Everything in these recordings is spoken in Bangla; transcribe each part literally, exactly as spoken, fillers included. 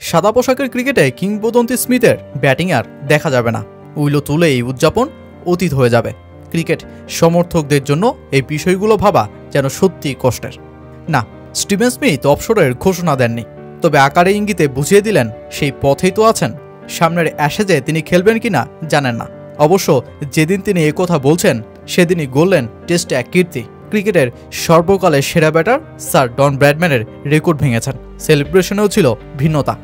সাদা পোশাকের ক্রিকেটে কিংবদন্তি স্মিথের ব্যাটিং আর দেখা যাবে না। উইলো তুলে এই উদযাপন অতীত হয়ে যাবে। ক্রিকেট সমর্থকদের জন্য এই বিষয়গুলো ভাবা যেন সত্যিই কষ্টের। না, স্টিভেন স্মিথ অবসরের ঘোষণা দেননি, তবে আকারে ইঙ্গিতে বুঝিয়ে দিলেন সেই পথেই তো আছেন। সামনের অ্যাশেজে তিনি খেলবেন কিনা জানেন না। অবশ্য যেদিন তিনি একথা বলছেন সেদিনই গড়লেন টেস্টে এক কীর্তি। ক্রিকেটের সর্বকালের সেরা ব্যাটার স্যার ডন ব্র্যাডম্যানের রেকর্ড ভেঙেছেন। সেলিব্রেশনেও ছিল ভিন্নতা।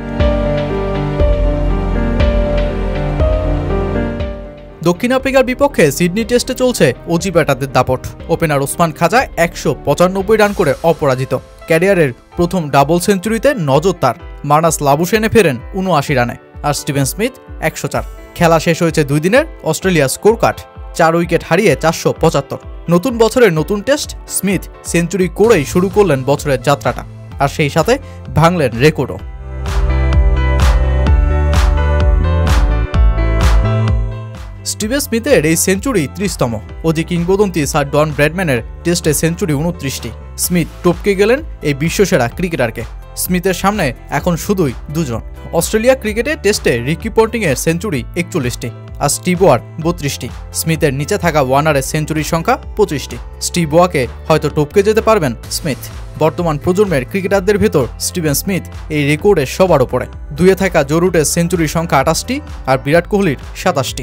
দক্ষিণ আফ্রিকার বিপক্ষে সিডনি টেস্টে চলছে অজি ব্যাটারদের দাপট। ওপেনার ওসমান খাজা একশো পঁচানব্বই রান করে অপরাজিত। ক্যারিয়ারের প্রথম ডাবল সেঞ্চুরিতে নজর তার। মার্নাস লাবুশেনে ফেরেন উনআশি রানে, আর স্টিভেন স্মিথ একশো চার। খেলা শেষ হয়েছে দুই দিনের অস্ট্রেলিয়ার স্কোর কার্ড চার উইকেট হারিয়ে চারশো পঁচাত্তর। নতুন বছরের নতুন টেস্ট, স্মিথ সেঞ্চুরি করেই শুরু করলেন বছরের যাত্রাটা, আর সেই সাথে ভাঙলেন রেকর্ডও। স্টিভেন স্মিথের এই সেঞ্চুরি ত্রিশতম। অজি কিংবদন্তি স্যার ডন ব্র্যাডম্যানের টেস্টে সেঞ্চুরি উনত্রিশটি। স্মিথ টপকে গেলেন এই বিশ্বসেরা ক্রিকেটারকে। স্মিথের সামনে এখন শুধুই দুজন। অস্ট্রেলিয়া ক্রিকেটে টেস্টে রিকি পন্টিংয়ের সেঞ্চুরি একচল্লিশটি, আর স্টিভ ওয়ার বত্রিশটি। স্মিথের নিচে থাকা ওয়ার্নারের সেঞ্চুরির সংখ্যা পঁচিশটি। স্টিভ ওয়াকে হয়তো টপকে যেতে পারবেন স্মিথ। বর্তমান প্রজন্মের ক্রিকেটারদের ভেতর স্টিভেন স্মিথ এই রেকর্ডে সবার ওপরে। দুয়ে থাকা জো রুটের সেঞ্চুরির সংখ্যা আটাশটি, আর বিরাট কোহলির সাতাশটি।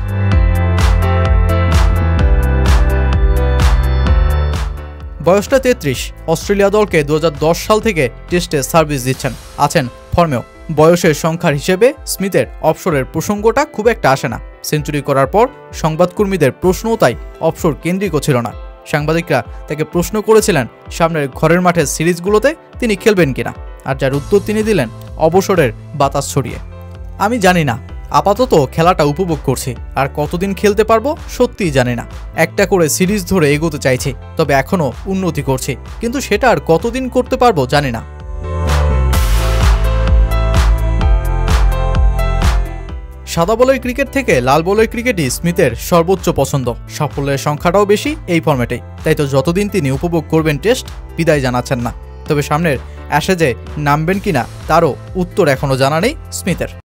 বয়সটা তেত্রিশ। অস্ট্রেলিয়া দলকে দু হাজার দশ সাল থেকে টেস্টে সার্ভিস দিচ্ছেন, আছেন ফর্মেও। বয়সের সংখ্যার হিসেবে স্মিথের অবসরের প্রসঙ্গটা খুব একটা আসে না। সেঞ্চুরি করার পর সংবাদকর্মীদের প্রশ্নও তাই অবসর কেন্দ্রিকও ছিল না। সাংবাদিকরা তাকে প্রশ্ন করেছিলেন সামনের ঘরের মাঠের সিরিজগুলোতে তিনি খেলবেন কিনা, আর যার উত্তর তিনি দিলেন অবসরের বাতাস ছড়িয়ে। আমি জানি না, আপাতত খেলাটা উপভোগ করছি, আর কতদিন খেলতে পারবো সত্যিই জানি না। একটা করে সিরিজ ধরে এগোতে চাইছি, তবে এখনো উন্নতি করছি, কিন্তু সেটা আর কতদিন করতে পারবো জানি না। সাদা বলের ক্রিকেট থেকে লাল বলের ক্রিকেটই স্মিথের সর্বোচ্চ পছন্দ। সাফল্যের সংখ্যাটাও বেশি এই ফরম্যাটেই। তাই তো যতদিন তিনি উপভোগ করবেন টেস্ট, বিদায় জানাচ্ছেন না। তবে সামনের অ্যাশেজে নামবেন কিনা তারও উত্তর এখনো জানা নেই স্মিথের।